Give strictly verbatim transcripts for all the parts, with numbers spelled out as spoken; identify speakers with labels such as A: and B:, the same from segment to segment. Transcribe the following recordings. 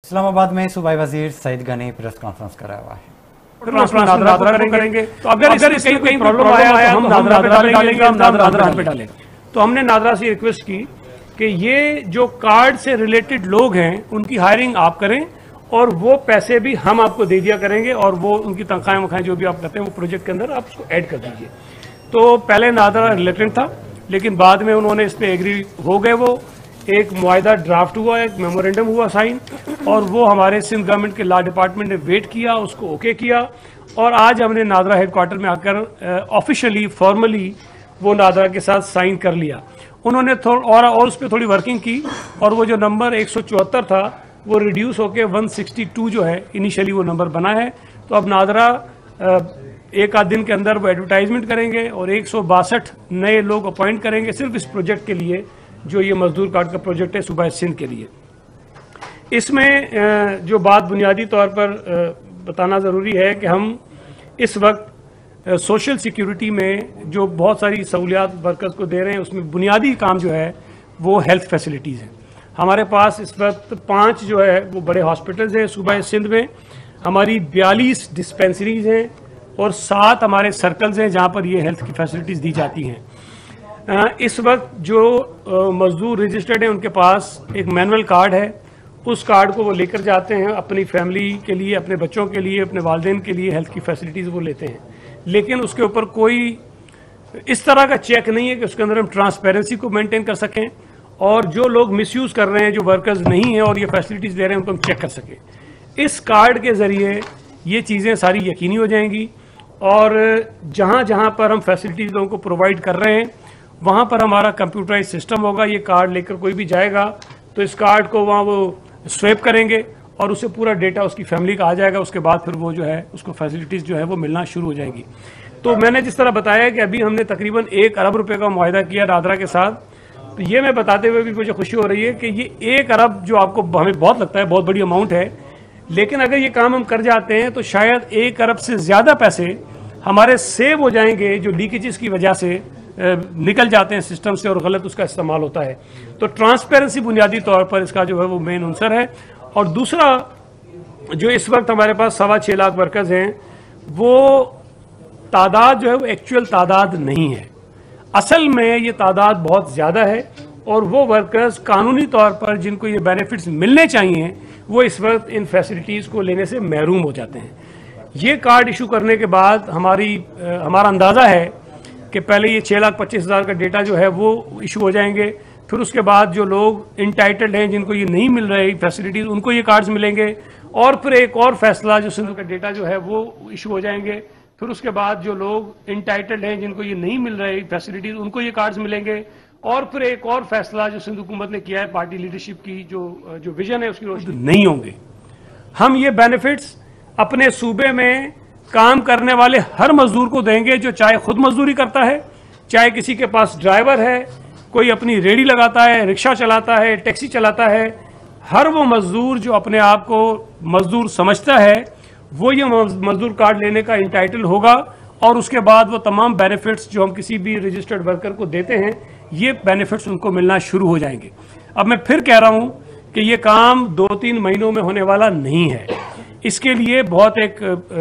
A: इस्लामाबाद में सूबाई वजीर सईद गनी प्रेस कॉन्फ्रेंस कराया हुआ है।
B: ट्रांसप्लांट नादरा करेंगे, तो अगर अगर इसमें कोई प्रॉब्लम आया तो हम नादरा पे डालेंगे, हम नादरा पे डालेंगे। तो हमने नादरा से रिक्वेस्ट की कि ये जो कार्ड से रिलेटेड लोग हैं उनकी हायरिंग आप करें और वो पैसे भी हम आपको दे दिया करेंगे और वो उनकी तनख्वाहें वखाएं जो भी आप करते हैं वो प्रोजेक्ट के अंदर आप उसको ऐड कर दीजिए। तो पहले नादरा रिलेटेड था, लेकिन बाद में उन्होंने इस पर एग्री हो गए। वो एक मुआहिदा ड्राफ्ट हुआ, एक मेमोरेंडम हुआ साइन, और वो हमारे सिंध गवर्नमेंट के लॉ डिपार्टमेंट ने वेट किया, उसको ओके किया, और आज हमने नादरा हेडक्वार्टर में आकर ऑफिशियली फॉर्मली वो नादरा के साथ साइन कर लिया। उन्होंने थोड़ा और, और उस पर थोड़ी वर्किंग की और वो जो नंबर एक सौ चौहत्तर था वो रिड्यूस होकर एक सौ बासठ जो है इनिशियली वो नंबर बना है। तो अब नादरा एक आध दिन के अंदर वो एडवर्टाइजमेंट करेंगे और एक सौ बासठ नए लोग अपॉइंट करेंगे सिर्फ इस प्रोजेक्ट के लिए, जो ये मजदूर कार्ड का प्रोजेक्ट है सूबा सिंध के लिए। इसमें जो बात बुनियादी तौर पर बताना ज़रूरी है कि हम इस वक्त सोशल सिक्योरिटी में जो बहुत सारी सहूलियात वर्कर्स को दे रहे हैं उसमें बुनियादी काम जो है वो हेल्थ फैसिलिटीज़ हैं। हमारे पास इस वक्त पाँच जो है वो बड़े हॉस्पिटल्स हैं सूबा सिंध में, हमारी बयालीस डिस्पेंसरीज हैं और सात हमारे सर्कल्स हैं जहाँ पर ये हेल्थ की फैसिलिटीज़ दी जाती हैं। इस वक्त जो मजदूर रजिस्टर्ड हैं उनके पास एक मैनुअल कार्ड है, उस कार्ड को वो लेकर जाते हैं अपनी फैमिली के लिए, अपने बच्चों के लिए, अपने वालिदैन के लिए हेल्थ की फैसिलिटीज़ वो लेते हैं। लेकिन उसके ऊपर कोई इस तरह का चेक नहीं है कि उसके अंदर हम ट्रांसपेरेंसी को मेंटेन कर सकें और जो लोग मिसयूज़ कर रहे हैं, जो वर्कर्स नहीं हैं और ये फैसिलिटीज़ दे रहे हैं, उनको हम चेक कर सकें। इस कार्ड के ज़रिए ये चीज़ें सारी यकीनी हो जाएंगी और जहाँ जहाँ पर हम फैसिलिटीज़ लोगों को प्रोवाइड कर रहे हैं वहाँ पर हमारा कंप्यूटराइज सिस्टम होगा। ये कार्ड लेकर कोई भी जाएगा तो इस कार्ड को वहाँ वो स्वैप करेंगे और उससे पूरा डेटा उसकी फैमिली का आ जाएगा। उसके बाद फिर वो जो है उसको फैसिलिटीज़ जो है वो मिलना शुरू हो जाएंगी। तो मैंने जिस तरह बताया कि अभी हमने तकरीबन एक अरब रुपए का मुआहिदा किया नादरा के साथ, तो ये मैं बताते हुए भी मुझे खुशी हो रही है कि ये एक अरब जो आपको हमें बहुत लगता है बहुत बड़ी अमाउंट है, लेकिन अगर ये काम हम कर जाते हैं तो शायद एक अरब से ज़्यादा पैसे हमारे सेव हो जाएंगे जो लीकेजेस की वजह से निकल जाते हैं सिस्टम से और गलत उसका इस्तेमाल होता है। तो ट्रांसपेरेंसी बुनियादी तौर पर इसका जो है वो मेन आंसर है। और दूसरा, जो इस वक्त हमारे पास सवा छः लाख वर्कर्स हैं, वो तादाद जो है वो एक्चुअल तादाद नहीं है, असल में ये तादाद बहुत ज़्यादा है और वो वर्कर्स कानूनी तौर पर जिनको ये बेनिफिट्स मिलने चाहिए वो इस वक्त इन फैसिलिटीज़ को लेने से महरूम हो जाते हैं। ये कार्ड इशू करने के बाद हमारी हमारा अंदाज़ा है कि पहले ये छः लाख पच्चीस हज़ार का डेटा जो है वो इशू हो जाएंगे, फिर उसके बाद जो लोग इंटाइटल्ड हैं जिनको ये नहीं मिल रही फैसिलिटीज़ उनको ये कार्ड्स मिलेंगे, और फिर एक और फैसला जो सिंध का डेटा जो है वो इशू हो जाएंगे, फिर उसके बाद जो लोग इंटाइटल्ड हैं जिनको ये नहीं मिल रही फैसिलिटीज़ उनको ये कार्ड्स मिलेंगे, और फिर एक और फैसला जो सिंध हुकूमत ने किया है पार्टी लीडरशिप की जो जो विजन है उसकी रोशनी नहीं होंगे। हम ये बेनिफिट्स अपने सूबे में काम करने वाले हर मजदूर को देंगे, जो चाहे खुद मजदूरी करता है, चाहे किसी के पास ड्राइवर है, कोई अपनी रेडी लगाता है, रिक्शा चलाता है, टैक्सी चलाता है, हर वो मजदूर जो अपने आप को मजदूर समझता है वो ये मजदूर कार्ड लेने का इंटाइटल होगा और उसके बाद वो तमाम बेनिफिट्स जो हम किसी भी रजिस्टर्ड वर्कर को देते हैं ये बेनिफिट्स उनको मिलना शुरू हो जाएंगे। अब मैं फिर कह रहा हूँ कि ये काम दो तीन महीनों में होने वाला नहीं है, इसके लिए बहुत एक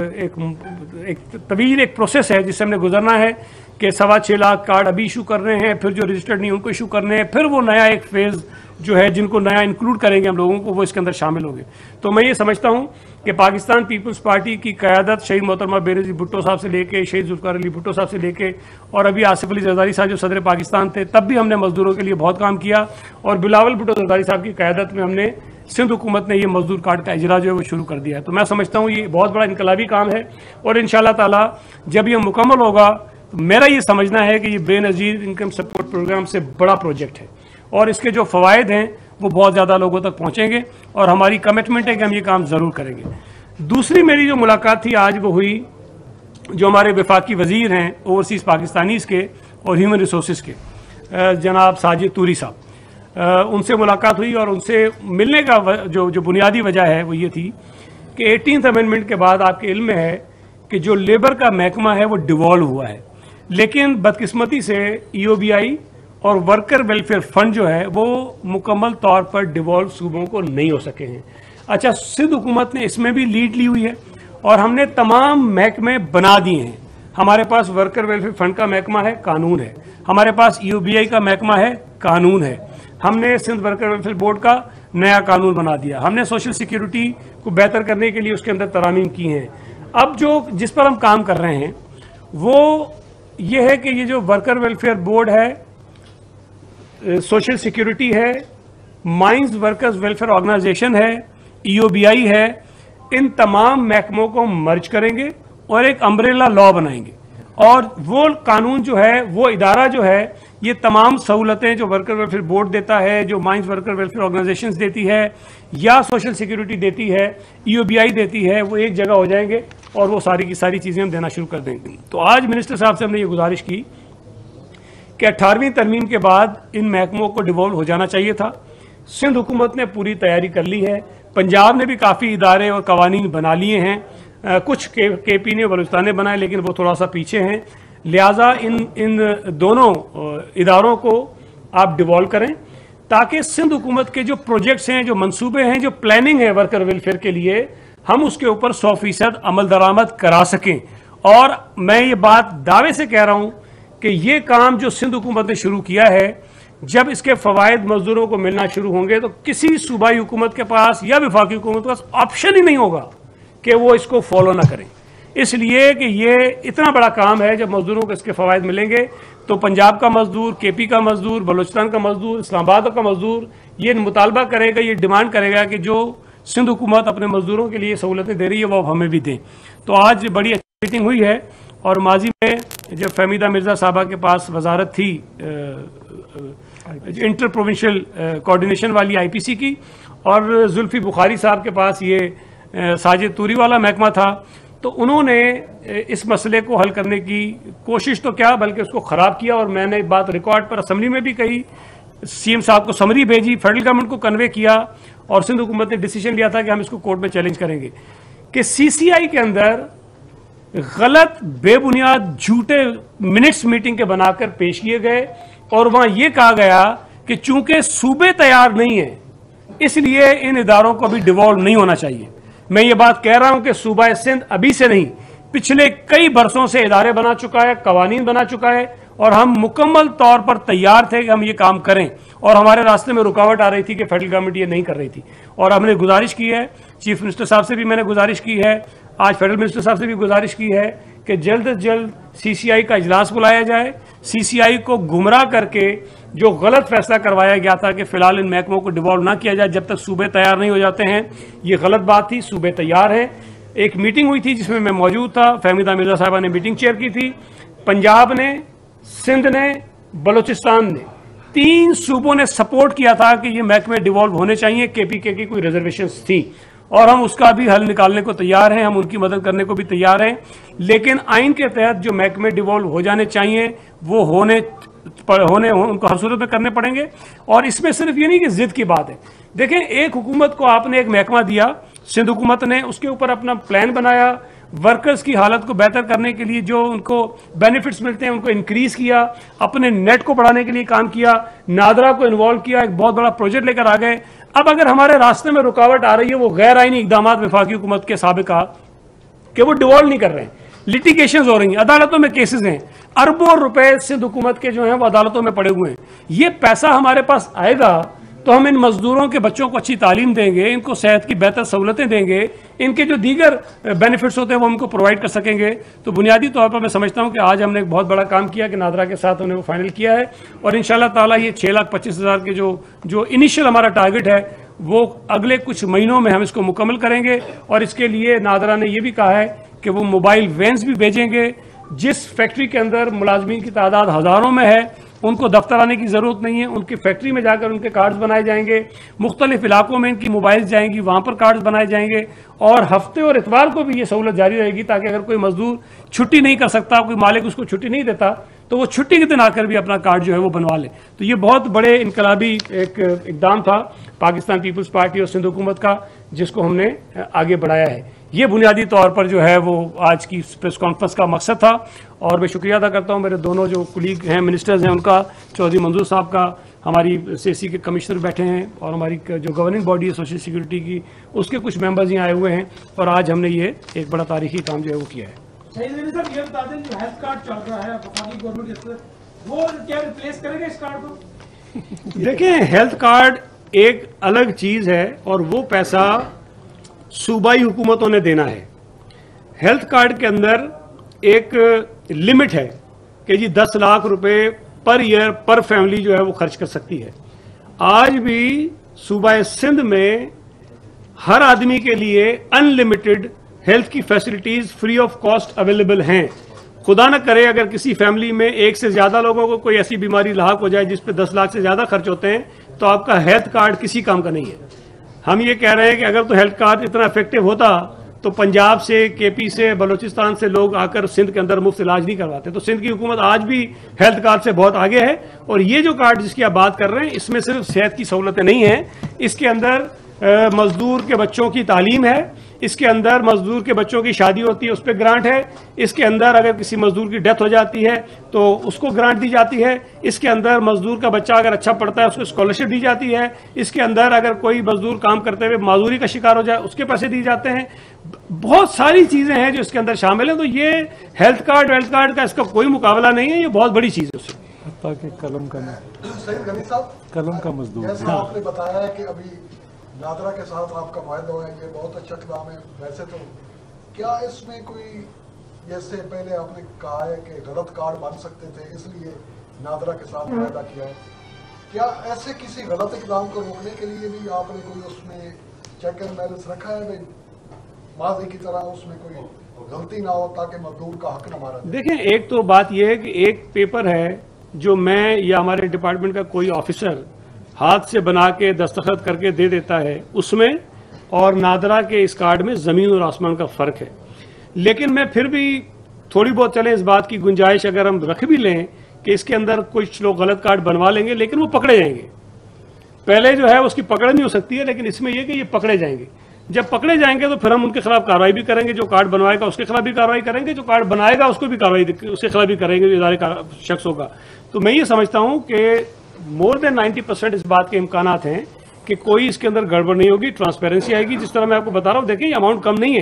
B: एक, एक तवील एक प्रोसेस है जिससे हमने गुजरना है कि सवा छः लाख कार्ड अभी इशू कर रहे हैं, फिर जो रजिस्टर्ड नहीं उनको इशू करने हैं, फिर वो नया एक फेज़ जो है जिनको नया इंक्लूड करेंगे हम लोगों को वो इसके अंदर शामिल होंगे। तो मैं ये समझता हूँ कि पाकिस्तान पीपल्स पार्टी की क़यादत शहीद मोहतरमा बेनज़ीर भुट्टो साहब से लेके, शहीद जुल्फ़िकार अली भुट्टो साहब से लेके और अभी आसिफ अली ज़रदारी साहब जो सदर पाकिस्तान थे तब भी हमने मजदूरों के लिए बहुत काम किया, और बिलावल भुट्टो ज़रदारी साहब की क़यादत में हमने सिंध हुकूमत ने ये मजदूर कार्ड का इजरा जो है वो शुरू कर दिया है। तो मैं समझता हूँ ये बहुत बड़ा इनकलाबी काम है और इंशाअल्लाह ताला जब ये मुकम्मल होगा तो मेरा ये समझना है कि ये बेनज़ीर इनकम सपोर्ट प्रोग्राम से बड़ा प्रोजेक्ट है और इसके जो फ़वाइद हैं वो बहुत ज़्यादा लोगों तक पहुँचेंगे और हमारी कमिटमेंट है कि हम ये काम ज़रूर करेंगे। दूसरी मेरी जो मुलाकात थी आज वो हुई जो हमारे वफाकी वज़ीर हैं ओवरसीज़ पाकिस्तानीज़ के और ह्यूमन रिसोर्स के, जनाब साजिद तूरी साहब, उनसे मुलाकात हुई और उनसे मिलने का जो जो बुनियादी वजह है वो ये थी कि एटीनथ अमेंडमेंट के बाद आपके इल्म में है कि जो लेबर का महकमा है वो डिवॉल्व हुआ है, लेकिन बदकिस्मती से ई ओ बी आई और वर्कर वेलफेयर फंड जो है वो मुकम्मल तौर पर डिवॉल्व सूबों को नहीं हो सके हैं। अच्छा, सिंध हुकूमत ने इसमें भी लीड ली हुई है और हमने तमाम महकमे बना दिए हैं। हमारे पास वर्कर वेलफेयर फंड का महकमा है, कानून है। हमारे पास ई ओ बी आई का महकमा है, कानून है। हमने सिंध वर्कर वेलफेयर बोर्ड का नया कानून बना दिया। हमने सोशल सिक्योरिटी को बेहतर करने के लिए उसके अंदर तरामीम की हैं। अब जो जिस पर हम काम कर रहे हैं वो ये है कि ये जो वर्कर वेलफेयर बोर्ड है, सोशल सिक्योरिटी है, माइंस वर्कर्स वेलफेयर ऑर्गेनाइजेशन है, ई ओ बी आई है, इन तमाम महकमों को मर्ज करेंगे और एक अम्ब्रेला लॉ बनाएंगे। और वो कानून जो है, वो इदारा जो है, ये तमाम सहूलतें जो वर्कर वेलफेयर बोर्ड देता है, जो माइंस वर्कर वेलफेयर ऑर्गेनाइजेशंस देती है या सोशल सिक्योरिटी देती है, ई ओ बी आई देती है, वो एक जगह हो जाएंगे और वो सारी की सारी चीज़ें हम देना शुरू कर देंगे। तो आज मिनिस्टर साहब से हमने ये गुजारिश की कि अठारहवीं तरमीम के बाद इन महकमों को डिवॉल्व हो जाना चाहिए था। सिंध हुकूमत ने पूरी तैयारी कर ली है। पंजाब ने भी काफ़ी इदारे और कवानीन बना लिए हैं। आ, कुछ के, के पी ने, बलूचिस्तान ने बनाए, लेकिन वो थोड़ा सा पीछे हैं। लिहाजा इन इन दोनों इदारों को आप डिवॉल्व करें ताकि सिंध हुकूमत के जो प्रोजेक्ट्स हैं, जो मंसूबे हैं, जो प्लानिंग है वर्कर वेलफेयर के लिए, हम उसके ऊपर सौ फीसद अमल दरामद करा सकें। और मैं ये बात दावे से कह रहा हूं कि ये काम जो सिंध हुकूमत ने शुरू किया है, जब इसके फवायद मजदूरों को मिलना शुरू होंगे तो किसी सूबाई हुकूमत के पास या वफाकी हुकूमत के पास ऑप्शन ही नहीं होगा कि वो इसको फॉलो ना करें। इसलिए कि ये इतना बड़ा काम है, जब मजदूरों को इसके फवायद मिलेंगे तो पंजाब का मजदूर, के पी का मजदूर, बलूचिस्तान का मजदूर, इस्लामाबाद का मजदूर ये मुतालबा करेगा, ये डिमांड करेगा कि जो सिंध हुकूमत अपने मजदूरों के लिए सहूलतें दे रही है वो हमें भी दें। तो आज बड़ी अच्छी मीटिंग हुई है। और माजी में जब फहमीदा मिर्ज़ा साहबा के पास वजारत थी इंटर प्रोविंशियल कोऑर्डिनेशन वाली आई पी सी की, और जुल्फी बुखारी साहब के पास ये साजिद तूरी वाला महकमा था, तो उन्होंने इस मसले को हल करने की कोशिश तो क्या बल्कि उसको ख़राब किया। और मैंने बात रिकॉर्ड पर असम्बली में भी कही, सी एम साहब को समरी भेजी, फेडरल गवर्नमेंट को कन्वे किया और सिंध हुकूमत ने डिसीजन लिया था कि हम इसको कोर्ट में चैलेंज करेंगे कि सी सी आई के अंदर गलत, बेबुनियाद, झूठे मिनट्स मीटिंग के बनाकर पेश किए गए और वहां यह कहा गया कि चूंकि सूबे तैयार नहीं है इसलिए इन इदारों को भी डिवॉल्व नहीं होना चाहिए। मैं ये बात कह रहा हूं कि सूबा सिंध अभी से नहीं, पिछले कई बरसों से इदारे बना चुका है, कवानीन बना चुका है और हम मुकम्मल तौर पर तैयार थे कि हम ये काम करें। और हमारे रास्ते में रुकावट आ रही थी कि फेडरल गवर्नमेंट ये नहीं कर रही थी और हमने गुजारिश की है, चीफ मिनिस्टर साहब से भी मैंने गुजारिश की है, आज फेडरल मिनिस्टर साहब से भी गुजारिश की है कि जल्द अज जल्द सी सी आई का इजलास बुलाया जाए। सी सी आई को गुमराह करके जो गलत फैसला करवाया गया था कि फिलहाल इन महकमों को डिवॉल्व ना किया जाए जब तक सूबे तैयार नहीं हो जाते हैं, ये गलत बात थी। सूबे तैयार हैं। एक मीटिंग हुई थी जिसमें मैं मौजूद था, फहमीदा मिर्ज़ा साहबा ने मीटिंग चेयर की थी। पंजाब ने, सिंध ने, बलूचिस्तान ने, तीन सूबों ने सपोर्ट किया था कि ये महकमे डिवॉल्व होने चाहिए। के पी के की कोई रिजर्वेशंस थी और हम उसका भी हल निकालने को तैयार हैं, हम उनकी मदद करने को भी तैयार हैं। लेकिन आइन के तहत जो महकमे डिवॉल्व हो जाने चाहिए वो होने होने उनको हर सूरत में करने पड़ेंगे। और इसमें सिर्फ ये नहीं कि जिद की बात है। देखें, एक हुकूमत को आपने एक महकमा दिया, सिंध हुकूमत ने उसके ऊपर अपना प्लान बनाया, वर्कर्स की हालत को बेहतर करने के लिए जो उनको बेनिफिट्स मिलते हैं उनको इंक्रीज किया, अपने नेट को बढ़ाने के लिए काम किया, नादरा को इन्वॉल्व किया, एक बहुत बड़ा प्रोजेक्ट लेकर आ गए। अब अगर हमारे रास्ते में रुकावट आ रही है वो गैर आईनी इकदाम वफाकी हुकूमत के साबिका कि वो डिवॉल्व नहीं कर रहे हैं, लिटिगेशन हो रही हैं, अदालतों में केसेस हैं, अरबों रुपए सिंध हुकूमत के जो हैं वो अदालतों में पड़े हुए हैं। ये पैसा हमारे पास आएगा तो हम इन मजदूरों के बच्चों को अच्छी तालीम देंगे, इनको सेहत की बेहतर सहूलतें देंगे, इनके जो दीगर बेनिफिट्स होते हैं वो उनको प्रोवाइड कर सकेंगे। तो बुनियादी तौर पर मैं समझता हूं कि आज हमने एक बहुत बड़ा काम किया कि नादरा के साथ हमने वो फाइनल किया है और इंशाल्लाह ताला ये छः लाख पच्चीस हज़ार के जो जो इनिशियल हमारा टारगेट है वो अगले कुछ महीनों में हम इसको मुकम्मल करेंगे। और इसके लिए नादरा ने यह भी कहा है कि वो मोबाइल वैन्स भी भेजेंगे। जिस फैक्ट्री के अंदर मुलाजमीन की तादाद हज़ारों में है उनको दफ्तर आने की ज़रूरत नहीं है, उनकी फैक्ट्री में जाकर उनके कार्ड्स बनाए जाएंगे, मुख्तलिफ इलाकों में इनकी मोबाइल्स जाएंगी, वहाँ पर कार्ड्स बनाए जाएंगे और हफ्ते और इतवार को भी ये सहूलत जारी रहेगी ताकि अगर कोई मजदूर छुट्टी नहीं कर सकता, कोई मालिक उसको छुट्टी नहीं देता तो वो छुट्टी के दिन आकर भी अपना कार्ड जो है वो बनवा ले। तो ये बहुत बड़े इनकलाबी एक इकदाम था पाकिस्तान पीपल्स पार्टी और सिंध हुकूमत का जिसको हमने आगे बढ़ाया है। ये बुनियादी तौर पर जो है वो आज की प्रेस कॉन्फ्रेंस का मकसद था। और मैं शुक्रिया अदा करता हूँ मेरे दोनों जो कुलीग हैं, मिनिस्टर्स हैं, उनका, चौधरी मंजूर साहब का, हमारी सेसी के कमिश्नर बैठे हैं, और हमारी जो गवर्निंग बॉडी है सोशल सिक्योरिटी की, उसके कुछ मेंबर्स यहाँ आए हुए हैं, और आज हमने ये एक बड़ा तारीखी काम जो है वो किया है।
C: सर, ये बता दें जो हेल्थ कार्ड चल रहा है वफाकी गवर्नमेंट, वो क्या रिप्लेस करेगा इस कार्ड को?
B: देखें, हेल्थ कार्ड एक अलग चीज है और वो पैसा सूबाई हुकूमतों ने देना है। हेल्थ कार्ड के अंदर एक लिमिट है कि जी दस लाख रुपए पर ईयर पर फैमिली जो है वो खर्च कर सकती है। आज भी सूबा सिंध में हर आदमी के लिए अनलिमिटेड हेल्थ की facilities free of cost available हैं। खुदा न करे अगर किसी फैमिली में एक से ज्यादा लोगों को कोई ऐसी बीमारी लाक हो जाए जिस पे दस लाख से ज्यादा खर्च होते हैं, तो आपका हेल्थ कार्ड किसी काम का नहीं है। हम ये कह रहे हैं कि अगर तो हेल्थ कार्ड इतना इफेक्टिव होता तो पंजाब से, केपी से, बलूचिस्तान से लोग आकर सिंध के अंदर मुफ्त इलाज नहीं करवाते। तो सिंध की हुकूमत आज भी हेल्थ कार्ड से बहुत आगे है। और ये जो कार्ड जिसकी आप बात कर रहे हैं, इसमें सिर्फ सेहत की सहूलतें नहीं हैं, इसके अंदर मजदूर के बच्चों की तालीम है, इसके अंदर मजदूर के बच्चों की शादी होती है उस पर ग्रांट है, इसके अंदर अगर किसी मजदूर की डेथ हो जाती है तो उसको ग्रांट दी जाती है, इसके अंदर मजदूर का बच्चा अगर अच्छा पढ़ता है उसको स्कॉलरशिप दी जाती है, इसके अंदर अगर कोई मजदूर काम करते हुए माजूरी का शिकार हो जाए उसके पैसे दिए जाते हैं। बहुत सारी चीजें हैं जो इसके अंदर शामिल है। तो ये हेल्थ कार्ड वेल्थ कार्ड का इसका कोई मुकाबला नहीं है, ये बहुत बड़ी चीज है उससे।
D: कलम का
E: सईद गनी साहब,
D: कलम का मजदूर,
E: जैसे आपने बताया है कि अभी नादरा के साथ आपका मुआहदा हुआ है, ये बहुत अच्छा इक़दाम है। वैसे तो क्या इसमें कोई, जैसे पहले आपने कहा है कि गलत कार्ड बन सकते थे इसलिए नादरा के साथ मुआहदा किया है, क्या ऐसे किसी गलत इक़दाम को रोकने के लिए भी आपने कोई उसमें चेक एंड बैलेंस रखा है भाई, माजी की तरह उसमें कोई गलती ना हो ताकि मजदूर का हक न मारा जाए?
B: देखें, एक तो बात यह है कि एक पेपर है जो मैं या हमारे डिपार्टमेंट का कोई ऑफिसर हाथ से बना के दस्तखत करके दे देता है, उसमें और नादरा के इस कार्ड में जमीन और आसमान का फर्क है। लेकिन मैं फिर भी थोड़ी बहुत चले इस बात की गुंजाइश अगर हम रख भी लें कि इसके अंदर कुछ लोग गलत कार्ड बनवा लेंगे, लेकिन वो पकड़े जाएंगे। पहले जो है उसकी पकड़ नहीं हो सकती है, लेकिन इसमें यह कि ये पकड़े जाएंगे। जब पकड़े जाएंगे तो फिर हम उनके खिलाफ कार्रवाई भी करेंगे, जो कार्ड बनवाएगा उसके खिलाफ भी कार्रवाई करेंगे, जो कार्ड बनाएगा उसको भी कार्रवाई उसके खिलाफ भी करेंगे, जो इदारे का शख्स होगा। तो मैं ये समझता हूं कि मोर देन नाइन्टी परसेंट इस बात के इम्कानात हैं कि कोई इसके अंदर गड़बड़ नहीं होगी, ट्रांसपेरेंसी आएगी। जिस तरह मैं आपको बता रहा हूं, देखिए ये अमाउंट कम नहीं है,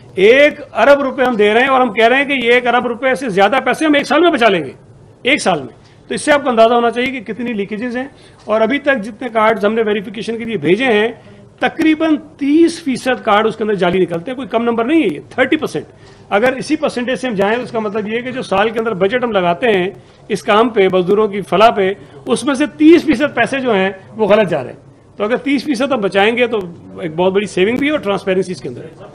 B: एक अरब रुपए हम दे रहे हैं और हम कह रहे हैं कि ये एक अरब रुपए से ज्यादा पैसे हम एक साल में बचा लेंगे, एक साल में। तो इससे आपको अंदाजा होना चाहिए कि कितनी लीकेजेस हैं। और अभी तक जितने कार्ड हमने वेरिफिकेशन के लिए भेजे हैं, तकरीबन तीस फीसद कार्ड उसके अंदर जाली निकलते हैं। कोई कम नंबर नहीं है ये, थर्टी परसेंट। अगर इसी परसेंटेज से हम जाएं तो इसका मतलब ये है कि जो साल के अंदर बजट हम लगाते हैं इस काम पे, मजदूरों की फलाह पे, उसमें से तीस फीसद पैसे जो हैं वो गलत जा रहे हैं। तो अगर तीस फीसद हम बचाएंगे तो एक बहुत बड़ी सेविंग भी है और ट्रांसपेरेंसी इसके अंदर है।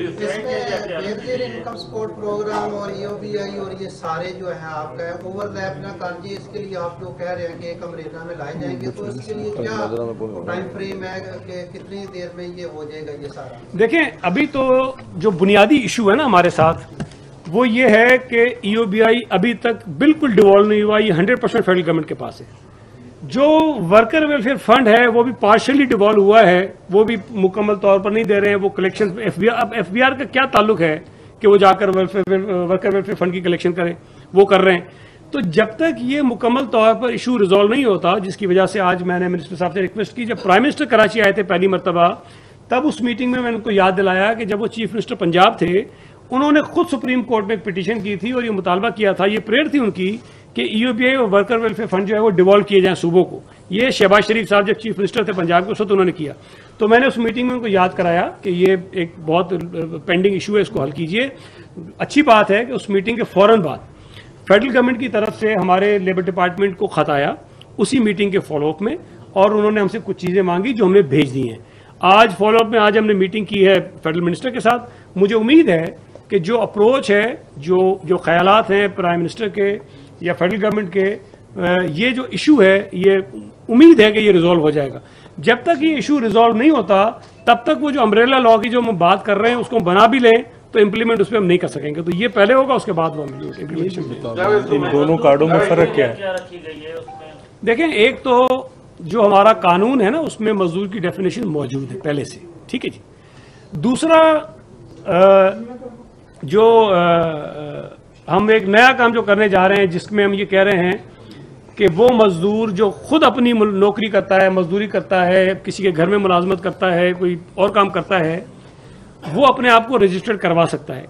F: इनकम सपोर्ट प्रोग्राम और ईओबीआई और ये सारे जो है आपका ओवरलैप ना कीजिए, इसके लिए आप लोग कह रहे हैं कि एक अमरीका में लाए जाएंगे, तो इसके लिए क्या टाइम फ्रेम है कि कितनी देर में ये हो जाएगा ये सारा? देखें,
B: अभी तो जो बुनियादी इशू है ना हमारे साथ वो ये है कि ईओबीआई अभी तक बिल्कुल डिवॉल्व नहीं हुआ, ये हंड्रेड परसेंट फेडरल गवर्नमेंट के पास है। जो वर्कर वेलफेयर फंड है वो भी पार्शियली डिवॉल्व हुआ है, वो भी मुकम्मल तौर पर नहीं दे रहे हैं। वो कलेक्शन एफबीआर, अब एफबीआर का क्या ताल्लुक है कि वो जाकर वेलफेयर वर्कर वेलफेयर फंड की कलेक्शन करें, वो कर रहे हैं। तो जब तक ये मुकम्मल तौर पर इशू रिजॉल्व नहीं होता, जिसकी वजह से आज मैंने मिनिस्टर साहब से रिक्वेस्ट की, जब प्राइम मिनिस्टर कराची आए थे पहली मरतबा, तब उस मीटिंग में मैंने उनको याद दिलाया कि जब वो चीफ मिनिस्टर पंजाब थे, उन्होंने खुद सुप्रीम कोर्ट में एक पिटीशन की थी और ये मुतालबा किया था, ये प्रेयर थी उनकी कि ईओबीआई और वर्कर वेलफेयर फंड जो है वो डिवॉल्व किए जाएं सूबों को। ये शहबाज शरीफ साहब जब चीफ मिनिस्टर थे पंजाब के, उस वक्त उन्होंने किया। तो मैंने उस मीटिंग में उनको याद कराया कि ये एक बहुत पेंडिंग इशू है, इसको हल कीजिए। अच्छी बात है कि उस मीटिंग के फौरन बाद फेडरल गवर्नमेंट की तरफ से हमारे लेबर डिपार्टमेंट को खत आया उसी मीटिंग के फॉलोअप में, और उन्होंने हमसे कुछ चीज़ें मांगी जो हमने भेज दी हैं। आज फॉलोअप में आज हमने मीटिंग की है फेडरल मिनिस्टर के साथ। मुझे उम्मीद है कि जो अप्रोच है, जो जो ख्यालात हैं प्राइम मिनिस्टर के या फेडरल गवर्नमेंट के, ये जो इशू है ये उम्मीद है कि ये रिजॉल्व हो जाएगा। जब तक ये इशू रिजॉल्व नहीं होता तब तक वो जो अम्ब्रेला लॉ की जो हम बात कर रहे हैं उसको बना भी लें तो इम्प्लीमेंट उस पर हम नहीं कर सकेंगे। तो ये पहले होगा, उसके बाद वो इम्प्लीमेंटेशन।
D: इन दोनों कार्डों में फर्क क्या है?
B: देखें, एक तो जो हमारा कानून है ना उसमें मजदूर की डेफिनेशन मौजूद है पहले से, ठीक है जी। दूसरा, जो हम एक नया काम जो करने जा रहे हैं, जिसमें हम ये कह रहे हैं कि वो मजदूर जो खुद अपनी नौकरी करता है, मजदूरी करता है, किसी के घर में मुलाजमत करता है, कोई और काम करता है, वो अपने आप को रजिस्टर्ड करवा सकता है।